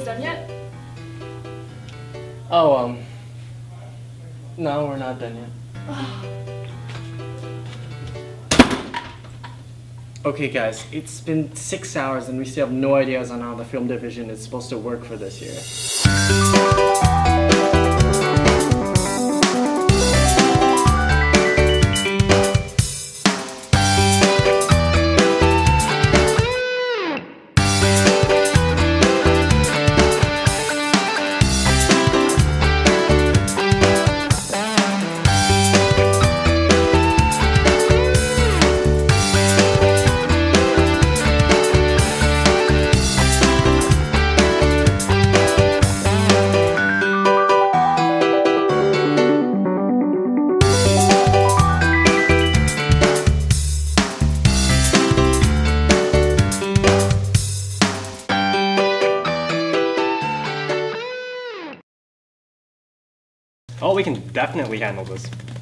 guys done yet? Oh, no, we're not done yet. Okay guys, it's been 6 hours and we still have no ideas on how the film division is supposed to work for this year. Oh, we can definitely handle this.